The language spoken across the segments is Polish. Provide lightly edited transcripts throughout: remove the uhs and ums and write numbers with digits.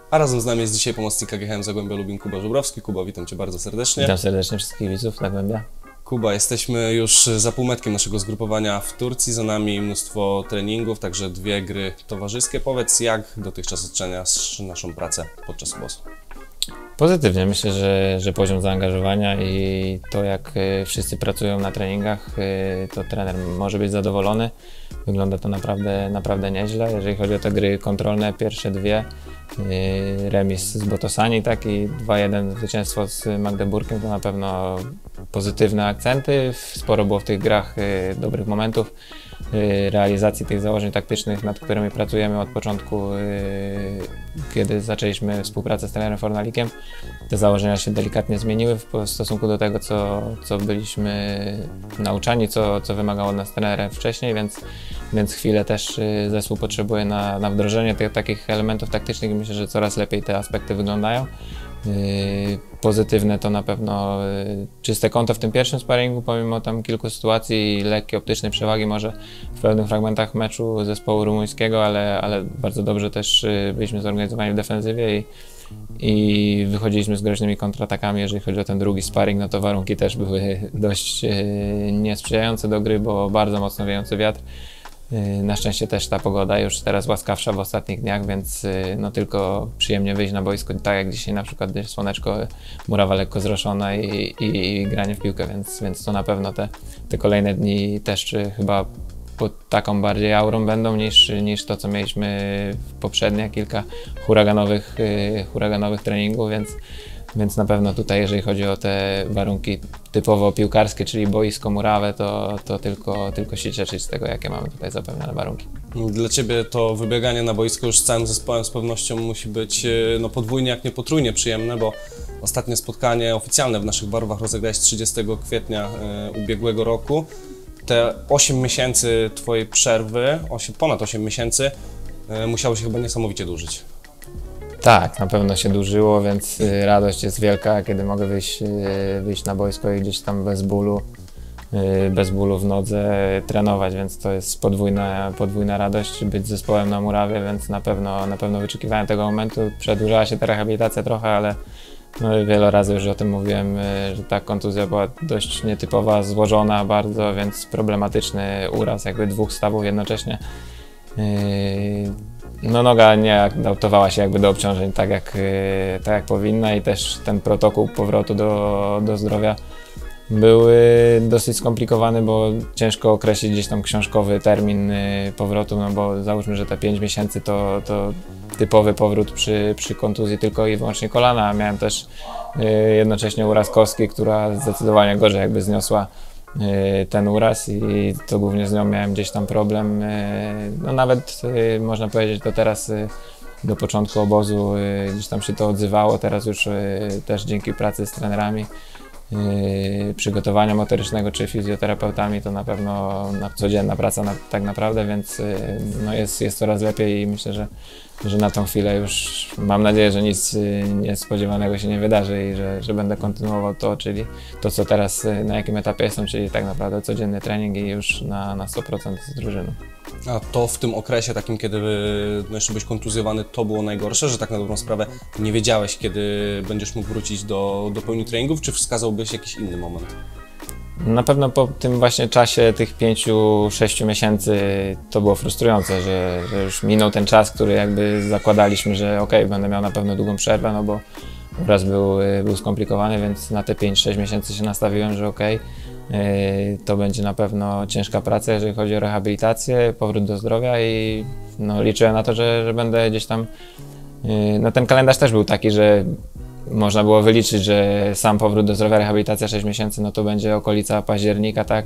A razem z nami jest dzisiaj pomocnik KGHM Zagłębia Lubin Kuba Żubrowski. Kuba, witam Cię bardzo serdecznie. Witam serdecznie wszystkich widzów Zagłębia. Kuba, jesteśmy już za półmetkiem naszego zgrupowania w Turcji. Za nami mnóstwo treningów, także 2 gry towarzyskie. Powiedz, jak dotychczas oceniasz naszą pracę podczas obozu? Pozytywnie, myślę, że poziom zaangażowania i to, jak wszyscy pracują na treningach, to trener może być zadowolony. Wygląda to naprawdę nieźle. Jeżeli chodzi o te gry kontrolne, pierwsze 2, remis z Botosani, tak, i 2-1 zwycięstwo z Magdeburgiem, to na pewno pozytywne akcenty. Sporo było w tych grach dobrych momentów, realizacji tych założeń taktycznych, nad którymi pracujemy od początku, kiedy zaczęliśmy współpracę z trenerem Fornalikiem. Te założenia się delikatnie zmieniły w stosunku do tego, co byliśmy nauczani, co wymagało od nas trener wcześniej, więc chwilę też zespół potrzebuje na wdrożenie tych takich elementów taktycznych i myślę, że coraz lepiej te aspekty wyglądają. Pozytywne to na pewno czyste konto w tym pierwszym sparingu, pomimo tam kilku sytuacji i lekkiej optycznej przewagi może w pewnych fragmentach meczu zespołu rumuńskiego, ale bardzo dobrze też byliśmy zorganizowani w defensywie i wychodziliśmy z groźnymi kontratakami. Jeżeli chodzi o ten drugi sparring, no to warunki też były dość niesprzyjające do gry, bo bardzo mocno wiejący wiatr. Na szczęście też ta pogoda już teraz łaskawsza w ostatnich dniach, więc no tylko przyjemnie wyjść na boisko, tak jak dzisiaj na przykład, gdzieś słoneczko, murawa lekko zroszona i granie w piłkę, więc to na pewno te kolejne dni też chyba pod taką bardziej aurą będą niż to, co mieliśmy w poprzednie kilka huraganowych treningów, więc na pewno tutaj, jeżeli chodzi o te warunki typowo piłkarskie, czyli boisko, murawę, to tylko się cieszyć z tego, jakie mamy tutaj zapewnione warunki. Dla Ciebie to wybieganie na boisko już z całym zespołem z pewnością musi być no, podwójnie, jak nie potrójnie przyjemne, bo ostatnie spotkanie oficjalne w naszych barwach rozegrałeś 30 kwietnia ubiegłego roku. Te 8 miesięcy Twojej przerwy, ponad 8 miesięcy, musiało się chyba niesamowicie dłużyć. Tak, na pewno się dłużyło, więc radość jest wielka, kiedy mogę wyjść na boisko i gdzieś tam bez bólu w nodze trenować, więc to jest podwójna radość być z zespołem na murawie, więc na pewno wyczekiwałem tego momentu. Przedłużała się ta rehabilitacja trochę, ale no, wiele razy już o tym mówiłem, że ta kontuzja była dość nietypowa, złożona bardzo, więc problematyczny uraz jakby 2 stawów jednocześnie. No, noga nie adaptowała się jakby do obciążeń tak jak powinna i też ten protokół powrotu do zdrowia był dosyć skomplikowany, bo ciężko określić gdzieś tam książkowy termin powrotu, no bo załóżmy, że te 5 miesięcy to typowy powrót przy kontuzji tylko i wyłącznie kolana, a miałem też jednocześnie uraz kostki, która zdecydowanie gorzej jakby zniosła ten uraz i to głównie z nią miałem gdzieś tam problem. No nawet można powiedzieć, to teraz do początku obozu gdzieś tam się to odzywało, teraz już też dzięki pracy z trenerami, przygotowania motorycznego czy fizjoterapeutami, to na pewno codzienna praca tak naprawdę, więc no jest coraz lepiej i myślę, że na tą chwilę już mam nadzieję, że nic niespodziewanego się nie wydarzy i że będę kontynuował to, czyli to, co teraz, na jakim etapie jestem, czyli tak naprawdę codzienny trening i już na 100% z drużyną. A to w tym okresie takim, kiedy no jeszcze byłeś kontuzjowany, to było najgorsze, że tak na dobrą sprawę nie wiedziałeś, kiedy będziesz mógł wrócić do pełni treningów, czy wskazałbyś jakiś inny moment? Na pewno po tym właśnie czasie tych 5-6 miesięcy to było frustrujące, że już minął ten czas, który jakby zakładaliśmy, że okej, będę miał na pewno długą przerwę, no bo uraz był skomplikowany, więc na te 5-6 miesięcy się nastawiłem, że okej, to będzie na pewno ciężka praca, jeżeli chodzi o rehabilitację, powrót do zdrowia i no, liczyłem na to, że będę gdzieś tam, no ten kalendarz też był taki, że można było wyliczyć, że sam powrót do zdrowia, rehabilitacja 6 miesięcy, no to będzie okolica października, tak?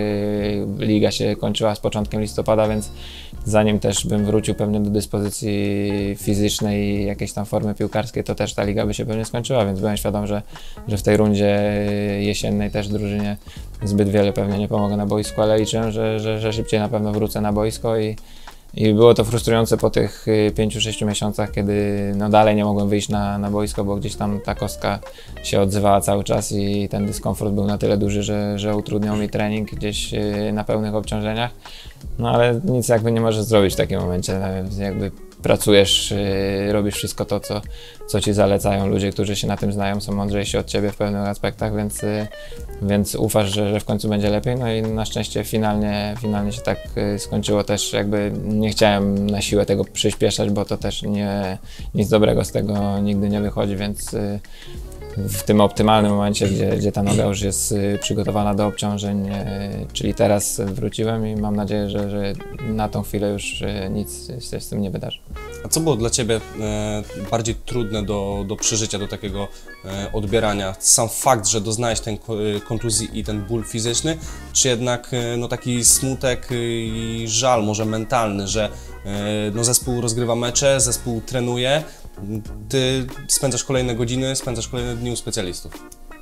Liga się kończyła z początkiem listopada, więc zanim też bym wrócił pewnie do dyspozycji fizycznej i jakiejś tam formy piłkarskiej, to też ta liga by się pewnie skończyła, więc byłem świadom, że w tej rundzie jesiennej też drużynie zbyt wiele pewnie nie pomogę na boisku, ale liczyłem, że szybciej na pewno wrócę na boisko i było to frustrujące po tych 5-6 miesiącach, kiedy no dalej nie mogłem wyjść na boisko, bo gdzieś tam ta kostka się odzywała cały czas i ten dyskomfort był na tyle duży, że utrudniał mi trening gdzieś na pełnych obciążeniach. No ale nic jakby nie możesz zrobić w takim momencie. Jakby pracujesz, robisz wszystko to, co ci zalecają ludzie, którzy się na tym znają, są mądrzejsi od ciebie w pewnych aspektach, więc ufasz, że w końcu będzie lepiej. No i na szczęście finalnie się tak skończyło też, jakby nie chciałem na siłę tego przyspieszać, bo to też nic dobrego z tego nigdy nie wychodzi, więc w tym optymalnym momencie, gdzie ta noga już jest przygotowana do obciążeń, czyli teraz wróciłem i mam nadzieję, że na tą chwilę już nic się z tym nie wydarzy. A co było dla Ciebie bardziej trudne do przeżycia, do takiego odbierania? Sam fakt, że doznałeś tej kontuzji i ten ból fizyczny, czy jednak no, taki smutek i żal może mentalny, że no, zespół rozgrywa mecze, zespół trenuje, Ty spędzasz kolejne godziny, spędzasz kolejne dni u specjalistów?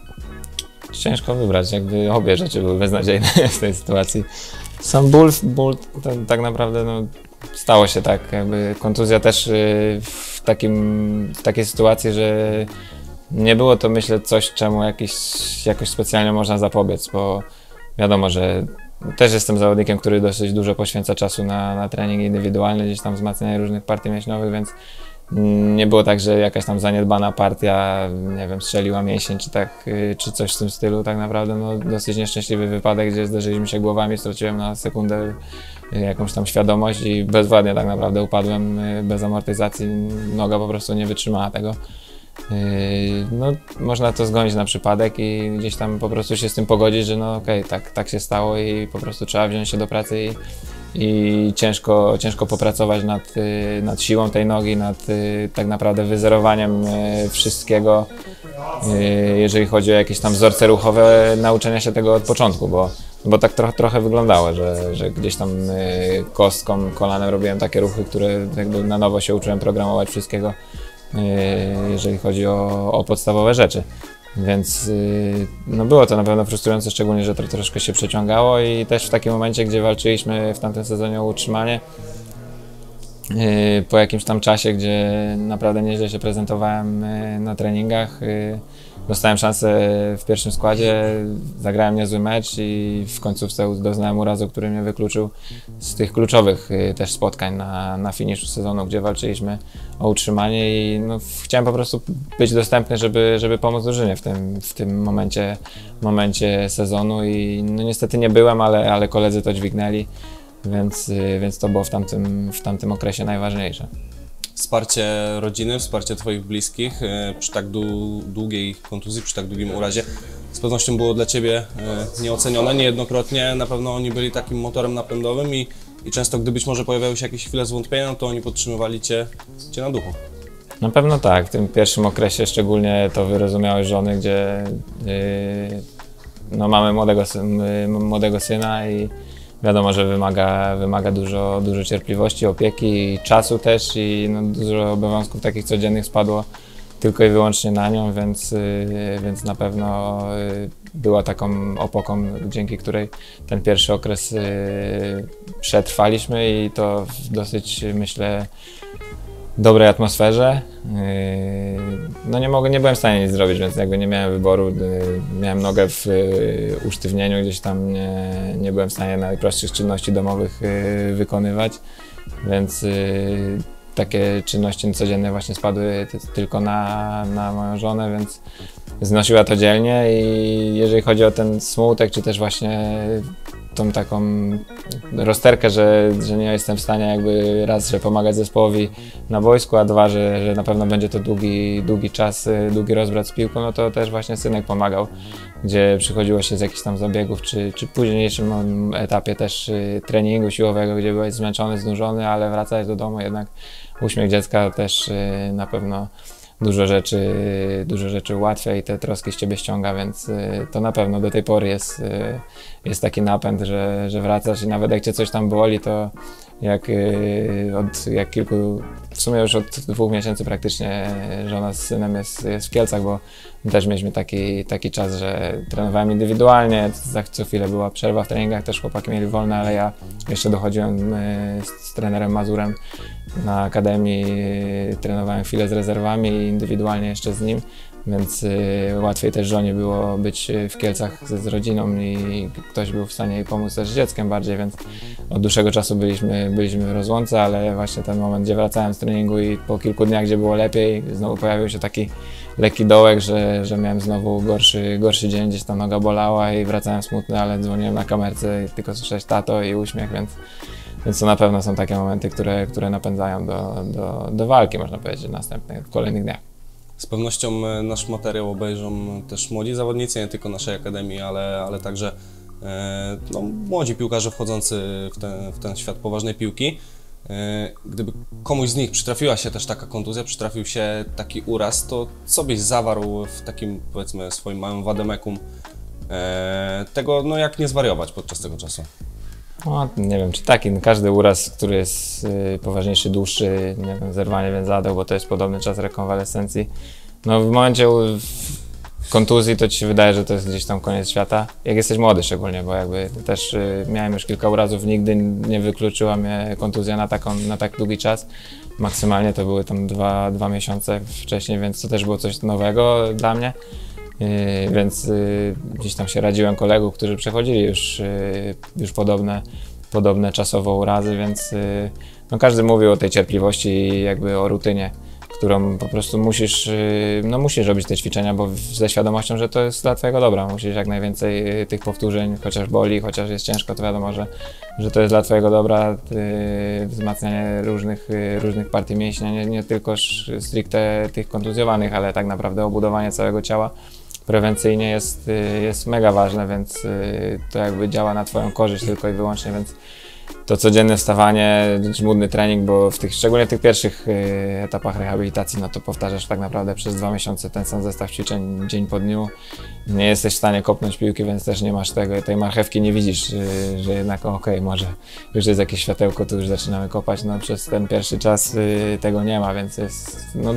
Ciężko wybrać, jakby obie rzeczy były beznadziejne w tej sytuacji. Sam ból to tak naprawdę no, stało się tak, jakby kontuzja też w takiej sytuacji, że nie było to, myślę, coś, czemu jakoś specjalnie można zapobiec, bo wiadomo, że też jestem zawodnikiem, który dosyć dużo poświęca czasu na trening indywidualny, gdzieś tam wzmacnianie różnych partii mięśniowych, więc nie było tak, że jakaś tam zaniedbana partia, nie wiem, strzeliła mięsień czy coś w tym stylu. Tak naprawdę no, dosyć nieszczęśliwy wypadek, gdzie zderzyliśmy się głowami, straciłem na sekundę jakąś tam świadomość i bezwładnie tak naprawdę upadłem bez amortyzacji. Noga po prostu nie wytrzymała tego. No, można to zgonić na przypadek i gdzieś tam po prostu się z tym pogodzić, że no okej, tak się stało i po prostu trzeba wziąć się do pracy i ciężko popracować nad siłą tej nogi, nad tak naprawdę wyzerowaniem wszystkiego, jeżeli chodzi o jakieś tam wzorce ruchowe, nauczenia się tego od początku, bo tak trochę wyglądało, że gdzieś tam kostką, kolanem robiłem takie ruchy, które jakby na nowo się uczyłem programować wszystkiego, jeżeli chodzi o podstawowe rzeczy. Więc no było to na pewno frustrujące, szczególnie, że to troszkę się przeciągało i też w takim momencie, gdzie walczyliśmy w tamtym sezonie o utrzymanie, po jakimś tam czasie, gdzie naprawdę nieźle się prezentowałem na treningach, dostałem szansę w pierwszym składzie, zagrałem niezły mecz i w końcówce doznałem urazu, który mnie wykluczył z tych kluczowych też spotkań na finiszu sezonu, gdzie walczyliśmy o utrzymanie i no, chciałem po prostu być dostępny, żeby pomóc drużynie w tym momencie sezonu i no, niestety nie byłem, ale koledzy to dźwignęli, więc to było w tamtym okresie najważniejsze. Wsparcie rodziny, wsparcie Twoich bliskich przy tak długiej kontuzji, przy tak długim urazie z pewnością było dla Ciebie nieocenione. Niejednokrotnie na pewno oni byli takim motorem napędowym i często gdy być może pojawiały się jakieś chwile zwątpienia, no to oni podtrzymywali Cię na duchu. Na pewno tak, w tym pierwszym okresie szczególnie to wyrozumiały żony, gdzie no, mamy młodego syna i wiadomo, że wymaga dużo cierpliwości, opieki i czasu też i no, dużo obowiązków takich codziennych spadło tylko i wyłącznie na nią, więc na pewno była taką opoką, dzięki której ten pierwszy okres przetrwaliśmy i to w dosyć, myślę, dobrej atmosferze. No nie byłem w stanie nic zrobić, więc jakby nie miałem wyboru. Miałem nogę w usztywnieniu, gdzieś tam nie byłem w stanie najprostszych czynności domowych wykonywać, więc takie czynności codzienne właśnie spadły tylko na moją żonę, więc znosiła to dzielnie i jeżeli chodzi o ten smutek, czy też właśnie tą taką rozterkę, że nie jestem w stanie jakby raz, że pomagać zespołowi na boisku, a dwa, że na pewno będzie to długi czas, długi rozbrat z piłką, no to też właśnie synek pomagał, gdzie przychodziło się z jakichś tam zabiegów, czy późniejszym etapie też treningu siłowego, gdzie byłeś zmęczony, znużony, ale wracałeś do domu, jednak uśmiech dziecka też na pewno dużo rzeczy ułatwia i te troski z ciebie ściąga, więc to na pewno do tej pory jest taki napęd, że wracasz i nawet jak cię coś tam boli, to jak w sumie już od 2 miesięcy praktycznie żona z synem jest w Kielcach, bo też mieliśmy taki czas, że trenowałem indywidualnie, co chwilę była przerwa w treningach, też chłopaki mieli wolne, ale ja jeszcze dochodziłem z trenerem Mazurem na akademii, trenowałem chwilę z rezerwami i indywidualnie jeszcze z nim, więc łatwiej też żonie było być w Kielcach z rodziną i ktoś był w stanie jej pomóc też z dzieckiem bardziej, więc od dłuższego czasu byliśmy w rozłące, ale właśnie ten moment, gdzie wracałem z treningu i po kilku dniach, gdzie było lepiej, znowu pojawił się taki lekki dołek, że miałem znowu gorszy dzień, gdzieś ta noga bolała i wracałem smutny, ale dzwoniłem na kamerce i tylko słyszeć tato i uśmiech, więc to na pewno są takie momenty, które napędzają do walki, można powiedzieć, w kolejnych dniach. Z pewnością nasz materiał obejrzą też młodzi zawodnicy, nie tylko naszej akademii, ale także no, młodzi piłkarze wchodzący w ten świat poważnej piłki. Gdyby komuś z nich przytrafiła się też taka kontuzja, przytrafił się taki uraz, to co byś zawarł w takim, powiedzmy, swoim małym wademekum tego, no jak nie zwariować podczas tego czasu? No, nie wiem, czy taki, każdy uraz, który jest poważniejszy, dłuższy, nie wiem, zerwanie więzadeł, bo to jest podobny czas rekonwalescencji. No w momencie kontuzji to ci się wydaje, że to jest gdzieś tam koniec świata, jak jesteś młody szczególnie, bo jakby też miałem już kilka urazów, nigdy nie wykluczyła mnie kontuzja na tak długi czas. Maksymalnie to były tam 2 miesiące wcześniej, więc to też było coś nowego dla mnie. Więc gdzieś tam się radziłem kolegów, którzy przechodzili już podobne czasowo urazy, więc no każdy mówił o tej cierpliwości i jakby o rutynie, którą po prostu musisz robić te ćwiczenia, bo ze świadomością, że to jest dla twojego dobra. Musisz jak najwięcej tych powtórzeń, chociaż boli, chociaż jest ciężko, to wiadomo, że to jest dla twojego dobra, wzmacnianie różnych partii mięśnia, nie tylko stricte tych kontuzjowanych, ale tak naprawdę obudowanie całego ciała prewencyjnie jest mega ważne, więc to jakby działa na twoją korzyść tylko i wyłącznie, więc to codzienne wstawanie, żmudny trening, bo szczególnie w tych pierwszych etapach rehabilitacji, no to powtarzasz tak naprawdę przez 2 miesiące ten sam zestaw ćwiczeń dzień po dniu. Nie jesteś w stanie kopnąć piłki, więc też nie masz tej marchewki, nie widzisz, że jednak okej, może już jest jakieś światełko, to już zaczynamy kopać. No przez ten pierwszy czas tego nie ma, więc jest no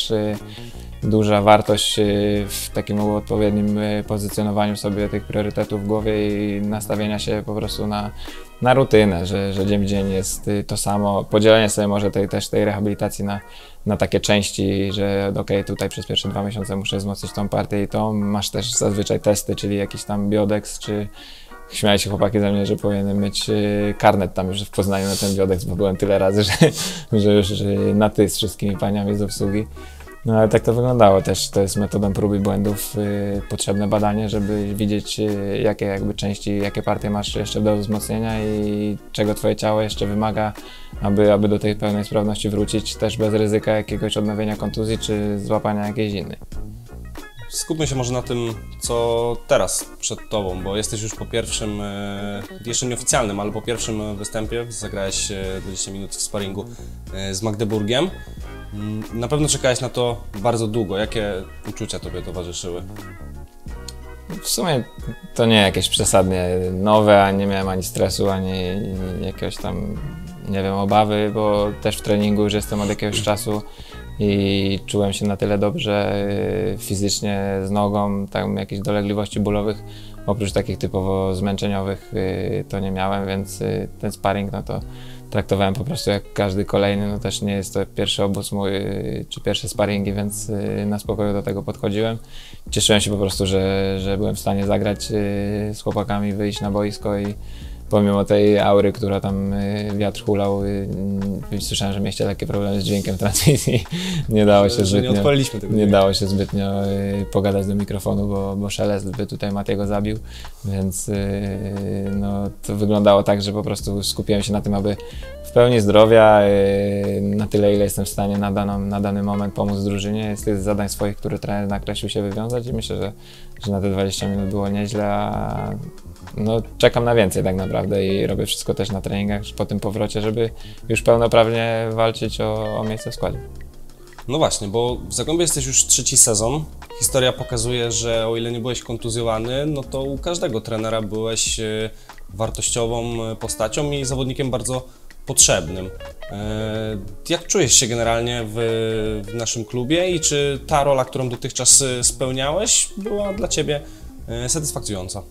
duża wartość w takim odpowiednim pozycjonowaniu sobie tych priorytetów w głowie i nastawienia się po prostu na rutynę, że dzień w dzień jest to samo. Podzielenie sobie może tej rehabilitacji na takie części, że okej, tutaj przez pierwsze 2 miesiące muszę wzmocnić tą partię i to masz też zazwyczaj testy, czyli jakiś tam biodex, czy śmiali się chłopaki ze mnie, że powinienem mieć karnet tam już w Poznaniu na ten biodex, bo byłem tyle razy, że już na ty z wszystkimi paniami z obsługi. No ale tak to wyglądało też, to jest metodą prób i błędów potrzebne badanie, żeby widzieć jakie jakby części, jakie partie masz jeszcze do wzmocnienia i czego twoje ciało jeszcze wymaga, aby do tej pełnej sprawności wrócić, też bez ryzyka jakiegoś odnowienia kontuzji czy złapania jakiejś innej. Skupmy się może na tym, co teraz przed tobą, bo jesteś już po pierwszym, jeszcze nieoficjalnym, ale po pierwszym występie, zagrałeś 20 minut w sparingu z Magdeburgiem. Na pewno czekałeś na to bardzo długo. Jakie uczucia tobie towarzyszyły? W sumie to nie jakieś przesadnie nowe, a nie miałem ani stresu, ani jakiegoś tam, nie wiem, obawy, bo też w treningu już jestem od jakiegoś czasu i czułem się na tyle dobrze fizycznie z nogą, tam jakichś dolegliwości bólowych, oprócz takich typowo zmęczeniowych to nie miałem, więc ten sparring no to traktowałem po prostu jak każdy kolejny, no też nie jest to pierwszy obóz mój, czy pierwsze sparingi, więc na spokoju do tego podchodziłem. Cieszyłem się po prostu, że byłem w stanie zagrać z chłopakami, wyjść na boisko i pomimo tej aury, która tam wiatr hulał, słyszałem, że mieliście takie problemy z dźwiękiem transmisji. Nie dało się zbytnio pogadać do mikrofonu, bo szelest by tutaj Matiego zabił, więc no, to wyglądało tak, że po prostu skupiłem się na tym, aby w pełni zdrowia, na tyle, ile jestem w stanie na dany moment pomóc drużynie. Jest tych zadań swoich, które trener nakreślił, się wywiązać i myślę, że na te 20 minut było nieźle, a no, czekam na więcej tak naprawdę i robię wszystko też na treningach po tym powrocie, żeby już pełnoprawnie walczyć o miejsce w składzie. No właśnie, bo w Zagłębiu jesteś już 3. sezon. Historia pokazuje, że o ile nie byłeś kontuzjowany, no to u każdego trenera byłeś wartościową postacią i zawodnikiem bardzo potrzebnym. Jak czujesz się generalnie w naszym klubie i czy ta rola, którą dotychczas spełniałeś, była dla ciebie satysfakcjonująca?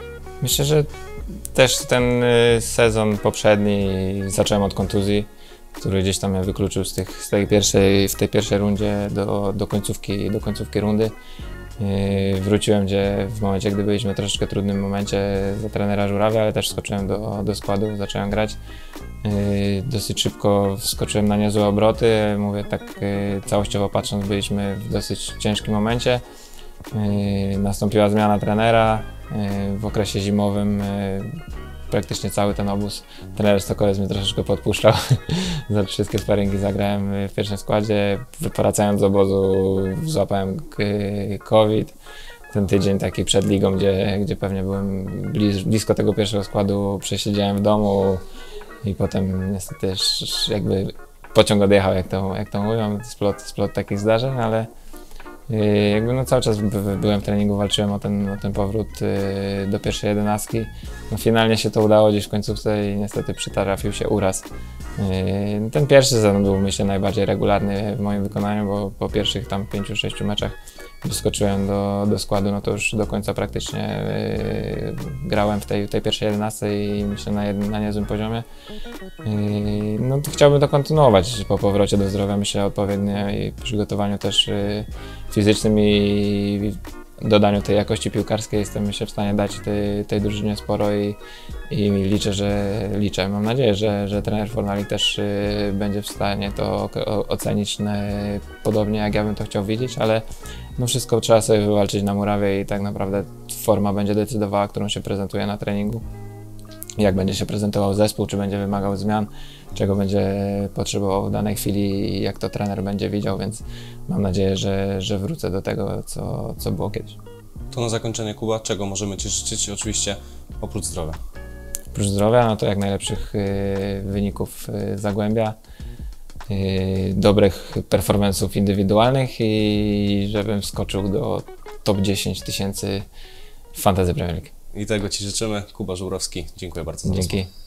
Myślę, że też ten sezon poprzedni zacząłem od kontuzji. który gdzieś tam mnie wykluczył w tej pierwszej rundzie do końcówki rundy. Wróciłem w momencie, gdy byliśmy w troszeczkę trudnym momencie za trenera Żurawia, ale też wskoczyłem do składu, zacząłem grać. Dosyć szybko wskoczyłem na niezłe obroty. Mówię tak całościowo patrząc, byliśmy w dosyć ciężkim momencie. Nastąpiła zmiana trenera. W okresie zimowym praktycznie cały ten obóz trener Stokołec mnie troszeczkę podpuszczał. Za wszystkie sparingi zagrałem w pierwszym składzie. Wracając z obozu złapałem COVID. Ten tydzień taki przed ligą, gdzie pewnie byłem blisko tego pierwszego składu, przesiedziałem w domu i potem niestety jakby pociąg odjechał, jak to mówią, splot takich zdarzeń, ale jakby no cały czas byłem w treningu, walczyłem o ten powrót do pierwszej 11. No finalnie się to udało gdzieś w końcówce i niestety przytrafił się uraz. Ten pierwszy sezon był, myślę, najbardziej regularny w moim wykonaniu, bo po pierwszych tam 5-6 meczach wyskoczyłem do składu, no to już do końca praktycznie grałem w tej pierwszej 11 i myślę na niezłym poziomie. No to chciałbym to kontynuować po powrocie do zdrowia, myślę odpowiednio i przygotowaniu też fizycznym i dodaniu tej jakości piłkarskiej jestem, myślę, w stanie dać tej drużynie sporo i liczę, mam nadzieję, że trener Fornalik też będzie w stanie to ocenić podobnie, jak ja bym to chciał widzieć, ale no wszystko trzeba sobie wywalczyć na murawie i tak naprawdę forma będzie decydowała, którą się prezentuje na treningu. Jak będzie się prezentował zespół, czy będzie wymagał zmian, czego będzie potrzebował w danej chwili i jak to trener będzie widział, więc mam nadzieję, że wrócę do tego, co było kiedyś. To na zakończenie, Kuba, czego możemy Ci życzyć? Oczywiście oprócz zdrowia. Oprócz zdrowia, no to jak najlepszych wyników Zagłębia, dobrych performance'ów indywidualnych i żebym wskoczył do top 10 000 w Fantasy Premier League. I tego Ci życzymy. Kuba Żurowski, dziękuję bardzo za rozmowę. Dzięki.